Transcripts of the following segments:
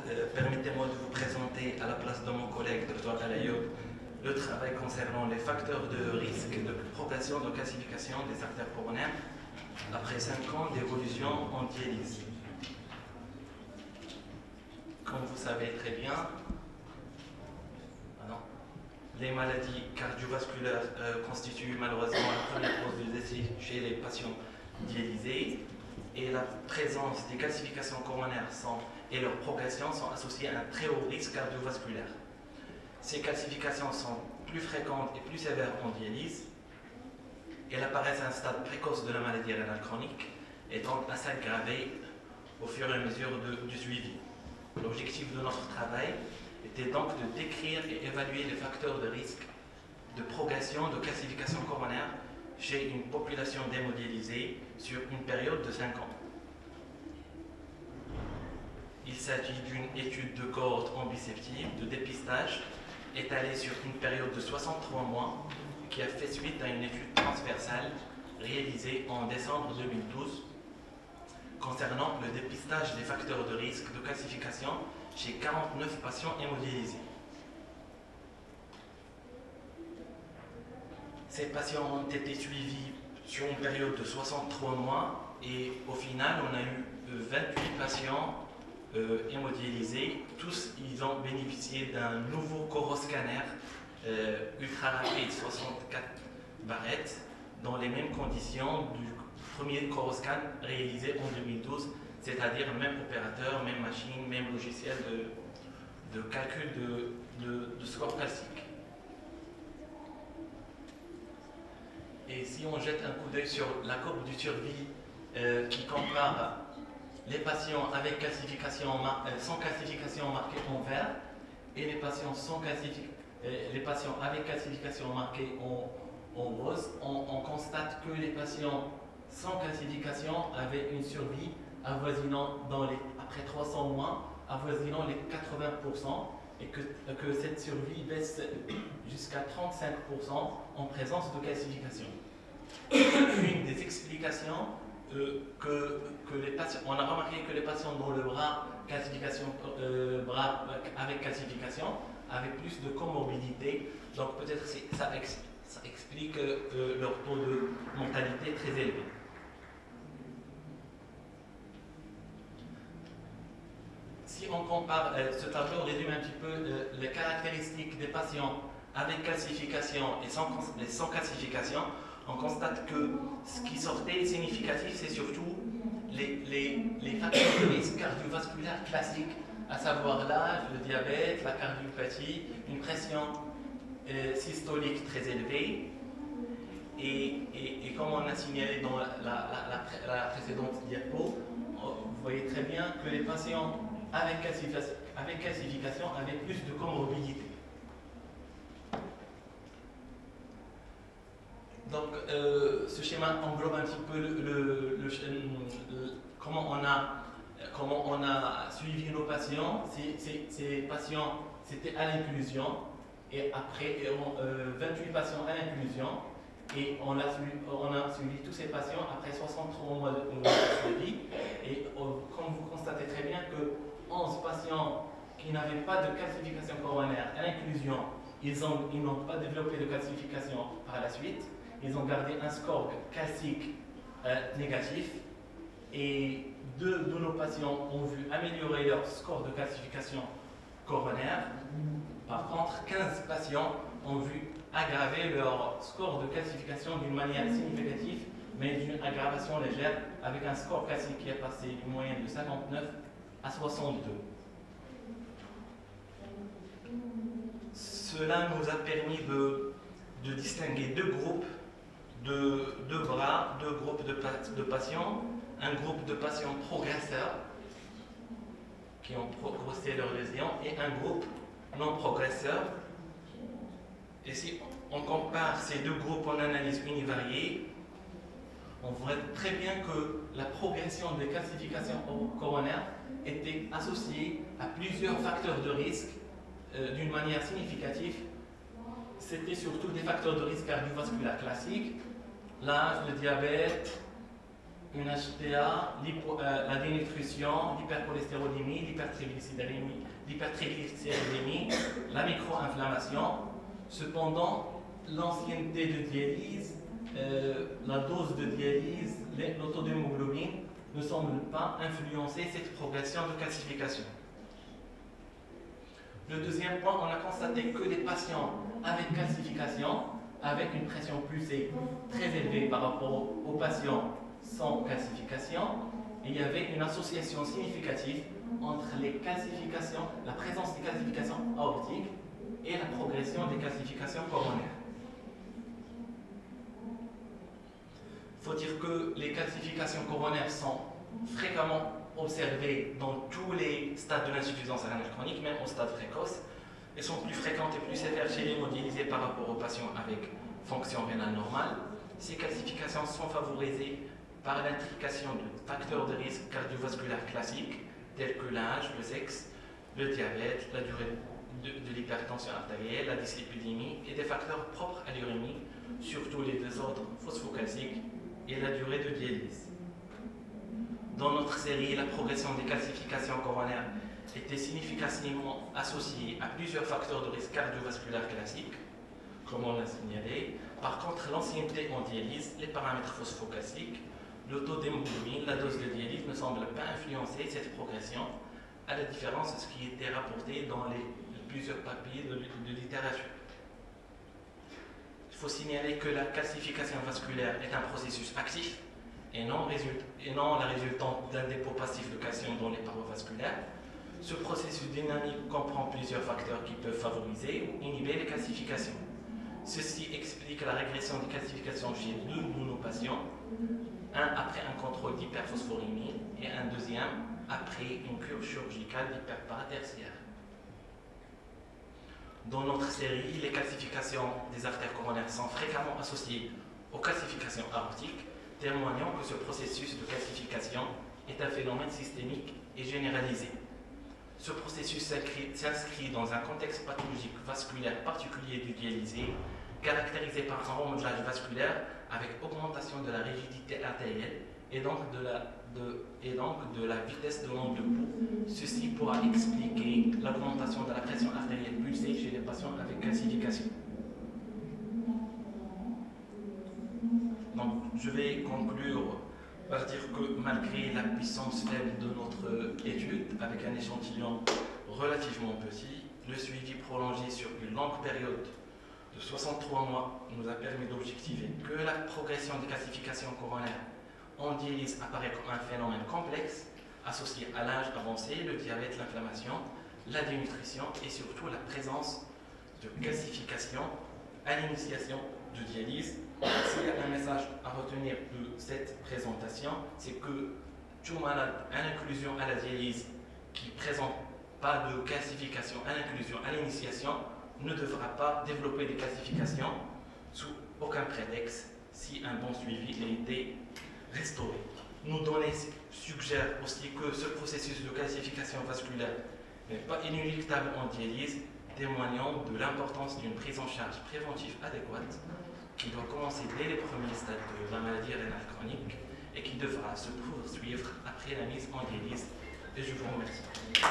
permettez-moi de vous présenter à la place de mon collègue Dr Alayoub le travail concernant les facteurs de risque de progression de classification des artères coronaires après 5 ans d'évolution en dialyse. Comme vous savez très bien, les maladies cardiovasculaires constituent malheureusement la première cause de décès chez les patients dialysés, et la présence des calcifications coronaires et leur progression sont associées à un très haut risque cardiovasculaire. Ces calcifications sont plus fréquentes et plus sévères en dialyse. Elles apparaissent à un stade précoce de la maladie rénale chronique et tendent à s'aggraver au fur et à mesure du suivi. L'objectif de notre travail était donc de décrire et évaluer les facteurs de risque de progression de calcification coronaire chez une population d'hémodialysés sur une période de 5 ans. Il s'agit d'une étude de cohorte ambiceptive de dépistage étalée sur une période de 63 mois qui a fait suite à une étude transversale réalisée en décembre 2012 concernant le dépistage des facteurs de risque de calcification chez 49 patients hémodialysés. Ces patients ont été suivis sur une période de 63 mois et au final, on a eu 28 patients hémodialysés. Tous, ils ont bénéficié d'un nouveau coroscanner ultra rapide 64 barrettes dans les mêmes conditions du premier coroscan réalisé en 2012, c'est-à-dire même opérateur, même machine, même logiciel de calcul de score calcique. Et si on jette un coup d'œil sur la courbe du survie qui compare les patients avec sans calcification marquée en vert et les patients avec calcification marquée en rose, on constate que les patients sans calcification avaient une survie avoisinant après 300 mois, avoisinant les 80%, et que cette survie baisse jusqu'à 35% en présence de calcification. Une des explications que les patients, on a remarqué que les patients dont le bras avec calcification avaient plus de comorbidité, donc peut-être ça explique leur taux de mortalité très élevé. Si on compare ce tableau, on résume un petit peu les caractéristiques des patients avec calcification et sans calcification, on constate que ce qui sortait significatif, c'est surtout les facteurs de risque cardiovasculaire classiques, à savoir l'âge, le diabète, la cardiopathie, une pression systolique très élevée. Et comme on a signalé dans la précédente diapo, vous voyez très bien que les patients avec calcification avaient plus de comorbidité. Donc, ce schéma englobe un petit peu comment on a suivi nos patients. Ces patients, c'était à l'inclusion, et après 28 patients à l'inclusion, et on a suivi tous ces patients après 63 mois de suivi. Et comme vous constatez très bien que 11 patients qui n'avaient pas de calcification coronaire à l'inclusion, ils n'ont pas développé de calcification par la suite. Ils ont gardé un score calcique négatif, et 2 de nos patients ont vu améliorer leur score de calcification coronaire. Par contre, 15 patients ont vu aggraver leur score de calcification d'une manière significative, mais d'une aggravation légère, avec un score calcique qui est passé d'une moyenne de 59 à 62. Cela nous a permis de distinguer 2 groupes de bras, 2 groupes de patients, un groupe de patients progresseurs qui ont progressé leur lésion et un groupe non progresseurs. Et si on compare ces 2 groupes en analyse univariée, on voit très bien que la progression des calcifications coronaires était associée à plusieurs facteurs de risque d'une manière significative. C'était surtout des facteurs de risque cardiovasculaire classiques, l'âge, le diabète, une HTA, la dénutrition, l'hypercholestérolémie, l'hypertriglycéridémie, la micro-inflammation. Cependant, l'ancienneté de dialyse, la dose de dialyse, le taux d'hémoglobine ne semblent pas influencer cette progression de calcification. Le deuxième point, on a constaté que les patients avec calcification, avec une pression pulsée très élevée par rapport aux patients sans calcification, il y avait une association significative entre les calcifications, la présence des calcifications aortiques et la progression des calcifications coronaires. Il faut dire que les calcifications coronaires sont fréquemment observées dans tous les stades de l'insuffisance rénale chronique, même au stade précoce. Elles sont plus fréquentes et plus sévères chez les hémodialysés par rapport aux patients avec fonction rénale normale. Ces calcifications sont favorisées par l'intrication de facteurs de risque cardiovasculaires classiques, tels que l'âge, le sexe, le diabète, la durée de l'hypertension artérielle, la dyslipidémie et des facteurs propres à l'urémie, surtout les désordres phosphocalciques et la durée de dialyse. Dans notre série, la progression des calcifications coronaires était significativement associée à plusieurs facteurs de risque cardiovasculaire classiques, comme on l'a signalé. Par contre, l'ancienneté en dialyse, les paramètres phosphocalciques, le taux d'hémoglobine, la dose de dialyse ne semblent pas influencer cette progression, à la différence de ce qui était rapporté dans plusieurs papiers de littérature. Il faut signaler que la calcification vasculaire est un processus actif et non la résultante d'un dépôt passif de calcium dans les parois vasculaires. Ce processus dynamique comprend plusieurs facteurs qui peuvent favoriser ou inhiber les calcifications. Ceci explique la régression des calcifications chez deux de nos patients, un après un contrôle d'hyperphosphorémie et un deuxième après une cure chirurgicale d'hyperparatertiaire. Dans notre série, les calcifications des artères coronaires sont fréquemment associées aux calcifications aortiques, témoignant que ce processus de calcification est un phénomène systémique et généralisé. Ce processus s'inscrit dans un contexte pathologique vasculaire particulier du dialysé, caractérisé par un remodelage vasculaire avec augmentation de la rigidité artérielle et donc de la vitesse de l'onde de pouls. Ceci pourra expliquer l'augmentation de la pression artérielle pulsée chez les patients avec calcification. Donc, je vais conclure par dire que malgré la puissance faible de notre étude, avec un échantillon relativement petit, le suivi prolongé sur une longue période de 63 mois nous a permis d'objectiver que la progression des calcifications coronaires en dialyse apparaît comme un phénomène complexe associé à l'âge avancé, le diabète, l'inflammation, la dénutrition et surtout la présence de calcification à l'initiation de dialyse. S'il y a un message à retenir de cette présentation, c'est que tout malade à l'inclusion à la dialyse qui ne présente pas de calcification à l'inclusion à l'initiation ne devra pas développer des calcifications sous aucun prétexte si un bon suivi a été restauré. Nos données suggèrent aussi que ce processus de calcification vasculaire n'est pas inéluctable en dialyse, témoignant de l'importance d'une prise en charge préventive adéquate qui doit commencer dès les premiers stades de la maladie rénale chronique et qui devra se poursuivre après la mise en dialyse. Et je vous remercie.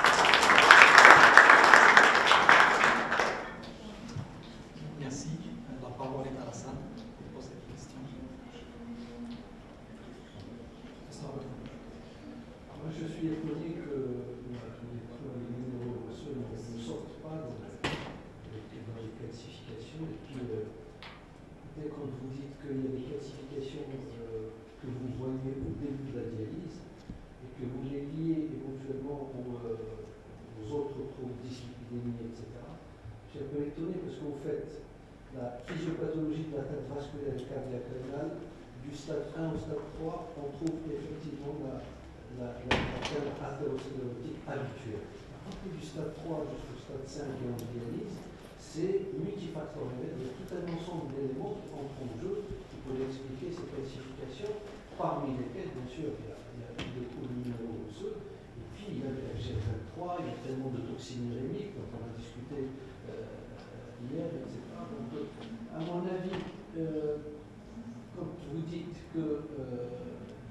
Merci. La parole est à la salle pour poser des questions. Moi, je suis étonné que les numéros ne sortent pas dans les classifications. Et puis, dès quand vous dites qu'il y a des classifications que vous voyez au début de la dialyse et que vous les liez éventuellement aux autres troubles, dyslipidémie, etc., je suis un peu étonné parce qu'en fait, la physiopathologie de l'atteinte vasculaire et cardiaque rénale, du stade 1 au stade 3, on trouve effectivement la athérosclérotique habituelle. À partir du stade 3 jusqu'au stade 5 et en dialyse, c'est multifactoriel. Il y a tout un ensemble d'éléments qui entrent en jeu qui pourraient expliquer ces classifications, parmi lesquels, bien sûr, il y a des troubles minéraux-osseux, et puis il y a le FGF23, il y a tellement de toxines urémiques dont on a discuté hier, etc. Donc, à mon avis, quand vous dites que à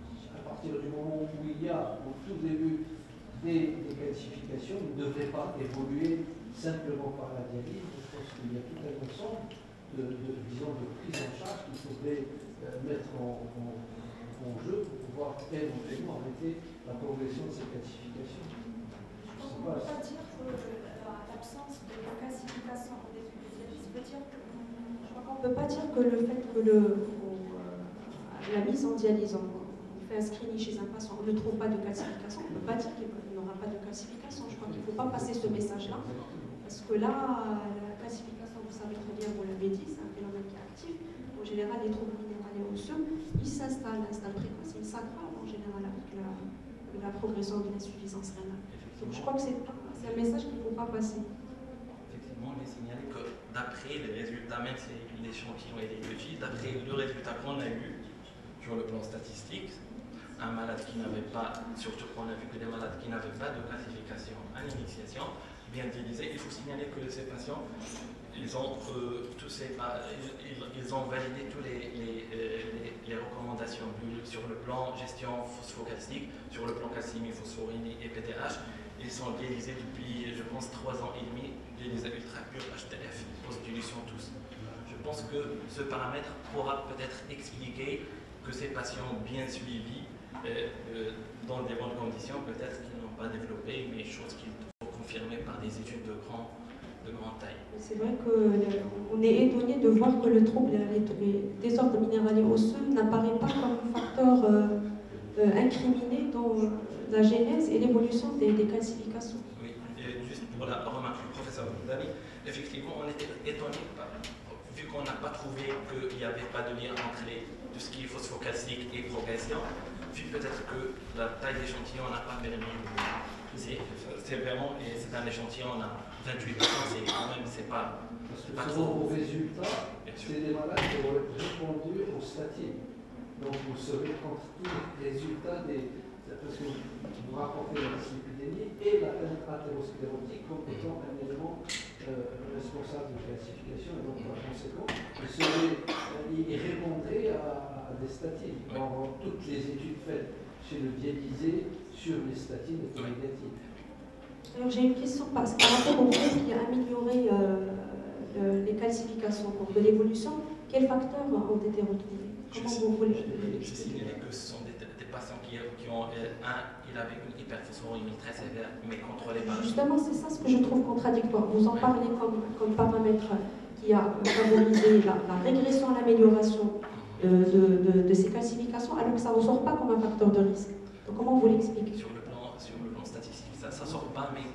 partir du moment où il y a au tout début des calcifications, ne devrait pas évoluer simplement par la dialyse. Je pense qu'il y a tout un ensemble disons, de prise en charge qu'il faudrait mettre en jeu pour pouvoir éventuellement arrêter la progression de ces calcifications. On ne peut pas dire que l'absence de calcification en début de dialyse veut dire que... Je crois qu'on ne peut pas dire que le fait que la mise en dialyse, on fait un screening chez un patient, on ne trouve pas de calcification, on ne peut pas dire qu'il n'aura pas de calcification. Je crois qu'il ne faut pas passer ce message-là, parce que là, la calcification, vous savez très bien, vous l'avez dit, c'est un phénomène qui est actif. En général, les troubles minéraliers osseux, ils s'installent à un stade précoce, ils s'aggravent en général avec la progression de l'insuffisance rénale. Donc je crois que c'est un message qu'il ne faut pas passer. Effectivement, on est signalé que d'après les résultats, même si l'échantillon est réduit, d'après le résultat qu'on a eu sur le plan statistique, un malade qui n'avait pas, surtout qu'on a vu que des malades qui n'avaient pas de classification à l'initiation, bien dialisés, il faut signaler que ces patients, ils ont validé tous les recommandations sur le plan gestion phosphocalcique, sur le plan calcémie, phosphorémie et PTH. Ils sont dialysés depuis, je pense, 3 ans et demi, dialysés ultra pur HTF, post-dilution tous. Je pense que ce paramètre pourra peut-être expliquer que ces patients bien suivis, dans des bonnes conditions, peut-être qu'ils n'ont pas développé, mais chose qu'il faut confirmer par des études de grande taille. C'est vrai qu'on est étonné de voir que le trouble, les désordres minéraliers osseux n'apparaît pas comme un facteur incriminé dans la genèse et l'évolution des calcifications. Oui, et juste pour la remarque du professeur Dani, effectivement, on était étonné vu qu'on n'a pas trouvé qu'il n'y avait pas de lien entre tout ce qui est phosphocalcique et progression, vu peut-être que la taille d'échantillon n'a pas permis de... C'est vraiment, et c'est un échantillon, on a 28%, c'est quand même, c'est pas trop. Au résultat, c'est des malades qui ont répondu aux statines. Donc vous serez contre tous les résultats parce que vous rapportez la dyslipidémie et la athérosclérotique comme étant un élément responsable de classification, et donc par conséquent, il répondrait à des statines. Dans toutes les études faites chez le dialysé sur les statines étaient négatives. Alors j'ai une question par rapport au groupe qui a amélioré les calcifications au cours de l'évolution. Quels facteurs ont été retrouvés? Comment vous voulez l'expliquer? Que ce sont des patients qui ont il avait une hyperphosphorémie très sévère, mais contrôlée par... Justement, c'est ça ce que je trouve contradictoire. Vous en parlez comme paramètre qui a favorisé la régression à l'amélioration de ces calcifications, alors que ça ne ressort pas comme un facteur de risque. Donc comment vous l'expliquez? Sur le plan statistique, ça ne sort pas, mais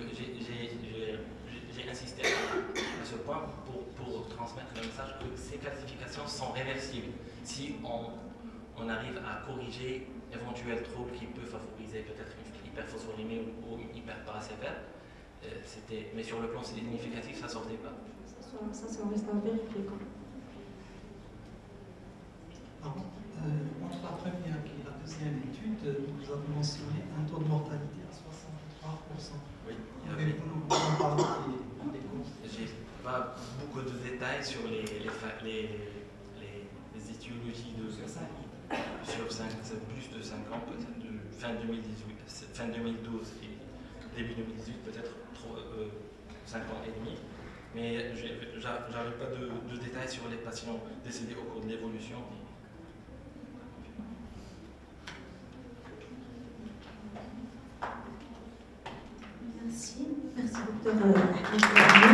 j'ai insisté à ce point pour transmettre le message que ces calcifications sont réversibles. Si on arrive à corriger éventuels troubles qui peuvent favoriser peut-être une hyperphosphorémie ou une hyperparacéphale, mais sur le plan significatif, ça ne sortait pas. Ça reste à vérifier quand même. Entre la première et la deuxième étude, vous avez mentionné un taux de mortalité à 63%. Oui. Vous en parlez des causes. J'ai pas beaucoup de détails sur les étiologies sur 5, c'est plus de 5 ans, peut-être de fin 2012 et début 2018, peut-être 5 ans et demi. Mais j'avais pas de détails sur les patients décédés au cours de l'évolution. Merci docteur.